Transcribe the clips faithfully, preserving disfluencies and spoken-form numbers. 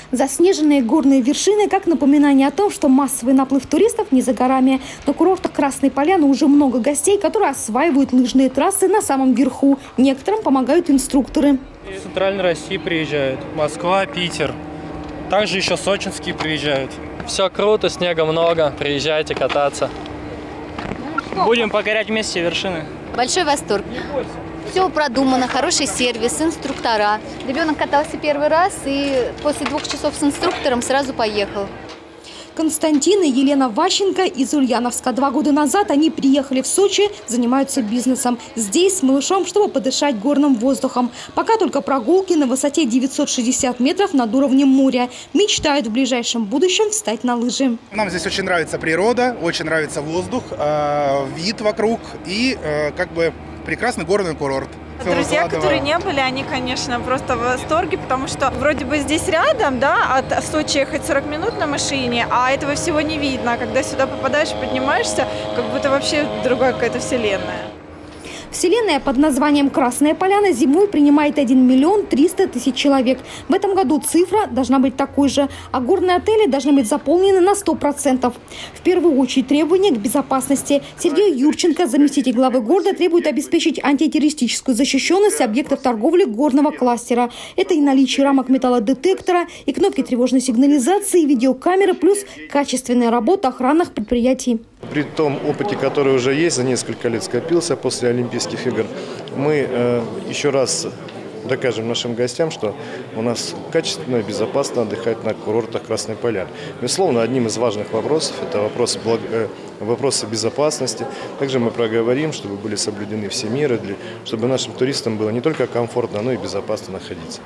Заснеженные горные вершины как напоминание о том, что массовый наплыв туристов не за горами. На курортах Красной Поляны уже много гостей, которые осваивают лыжные трассы на самом верху. Некоторым помогают инструкторы. Из Центральной России приезжают. Москва, Питер. Также еще сочинские приезжают. Все круто, снега много. Приезжайте кататься. Будем покорять вместе вершины. Большой восторг. Все продумано, хороший сервис, инструктора. Ребенок катался первый раз и после двух часов с инструктором сразу поехал. Константин и Елена Ващенко из Ульяновска. Два года назад они приехали в Сочи, занимаются бизнесом. Здесь с малышом, чтобы подышать горным воздухом. Пока только прогулки на высоте девятьсот шестьдесят метров над уровнем моря. Мечтают в ближайшем будущем встать на лыжи. Нам здесь очень нравится природа, очень нравится воздух, э, вид вокруг и э, как бы прекрасный горный курорт. Друзья, которые не были, они, конечно, просто в восторге, потому что вроде бы здесь рядом, да, от Сочи ехать сорок минут на машине, а этого всего не видно. А когда сюда попадаешь, поднимаешься, как будто вообще другая какая-то вселенная. Вселенная под названием Красная Поляна зимой принимает один миллион триста тысяч человек. В этом году цифра должна быть такой же, а горные отели должны быть заполнены на сто процентов. В первую очередь требования к безопасности. Сергей Юрченко, заместитель главы города, требует обеспечить антитеррористическую защищенность объектов торговли горного кластера. Это и наличие рамок металлодетектора, и кнопки тревожной сигнализации, и видеокамеры, плюс качественная работа охранных предприятий. При том опыте, который уже есть, за несколько лет скопился после Олимпийских игр, мы э, еще раз докажем нашим гостям, что у нас качественно и безопасно отдыхать на курортах Красной Поляны. Безусловно, одним из важных вопросов – это вопросы, благ... вопросы безопасности. Также мы проговорим, чтобы были соблюдены все меры, для... чтобы нашим туристам было не только комфортно, но и безопасно находиться.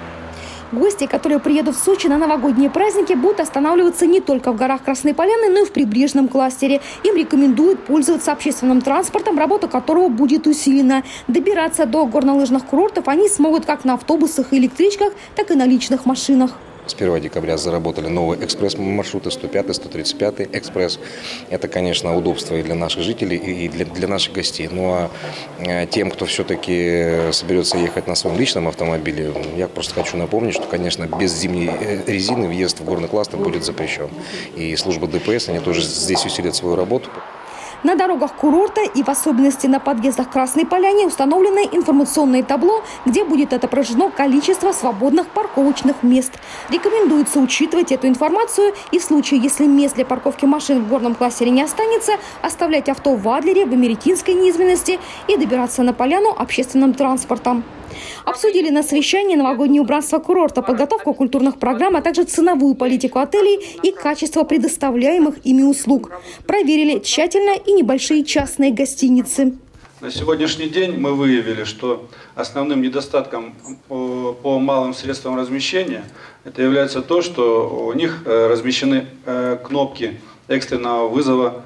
Гости, которые приедут в Сочи на новогодние праздники, будут останавливаться не только в горах Красной Поляны, но и в прибрежном кластере. Им рекомендуют пользоваться общественным транспортом, работа которого будет усилена. Добираться до горнолыжных курортов они смогут как на автобусах и электричках, так и на личных машинах. С первого декабря заработали новые экспресс-маршруты, сто пятый, сто тридцать пятый экспресс. Это, конечно, удобство и для наших жителей, и для, для наших гостей. Ну а тем, кто все-таки соберется ехать на своем личном автомобиле, я просто хочу напомнить, что, конечно, без зимней резины въезд в горный кластер будет запрещен. И служба ДПС, они тоже здесь усилят свою работу. На дорогах курорта и в особенности на подъездах к Красной Поляне установлено информационное табло, где будет отображено количество свободных парковочных мест. Рекомендуется учитывать эту информацию и в случае, если мест для парковки машин в горном кластере не останется, оставлять авто в Адлере, в Америтинской низменности и добираться на поляну общественным транспортом. Обсудили на совещании новогоднее убранство курорта, подготовку культурных программ, а также ценовую политику отелей и качество предоставляемых ими услуг. Проверили тщательно и небольшие частные гостиницы. На сегодняшний день мы выявили, что основным недостатком по, по малым средствам размещения это является то, что у них размещены кнопки экстренного вызова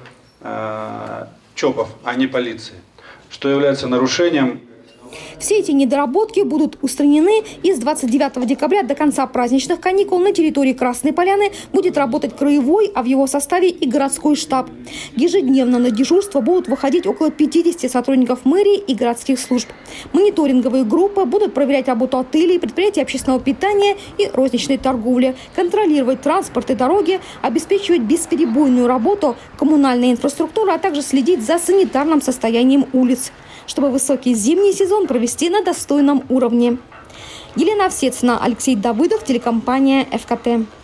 ЧОПов, а не полиции, что является нарушением. Все эти недоработки будут устранены, и с двадцать девятого декабря до конца праздничных каникул на территории Красной Поляны будет работать краевой, а в его составе и городской штаб. Ежедневно на дежурство будут выходить около пятидесяти сотрудников мэрии и городских служб. Мониторинговые группы будут проверять работу отелей, предприятий общественного питания и розничной торговли, контролировать транспорт и дороги, обеспечивать бесперебойную работу коммунальной инфраструктуры, а также следить за санитарным состоянием улиц, чтобы высокий зимний сезон провести на достойном уровне. Елена Овсецина, Алексей Давыдов, телекомпания эф ка тэ.